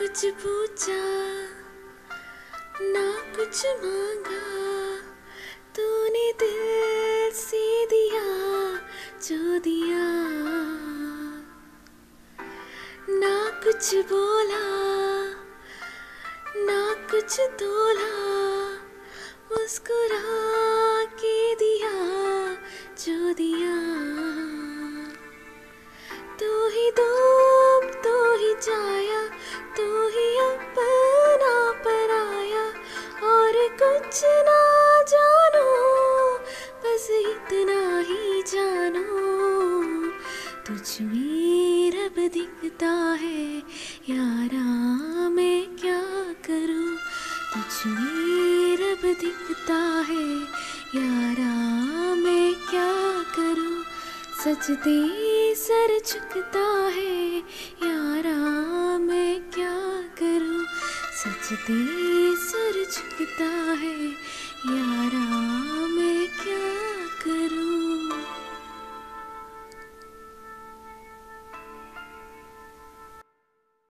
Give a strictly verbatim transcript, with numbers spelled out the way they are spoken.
कुछ पूछा ना कुछ मांगा, तूने दिल से दिया जो दिया। ना कुछ बोला ना कुछ तोला, मुस्कुरा के दिया जो दिया। तू ही धूप तू ही छाया, तू ही अपना पराया, और कुछ ना जानो बस इतना ही जानो। तुझ में रब दिखता है यारा, मैं क्या करूं। तुझ में रब दिखता है यारा, मैं क्या करूं। सजदे सर झुकता है यारा, मैं क्या करूं। सजदे सर झुकता है यारा।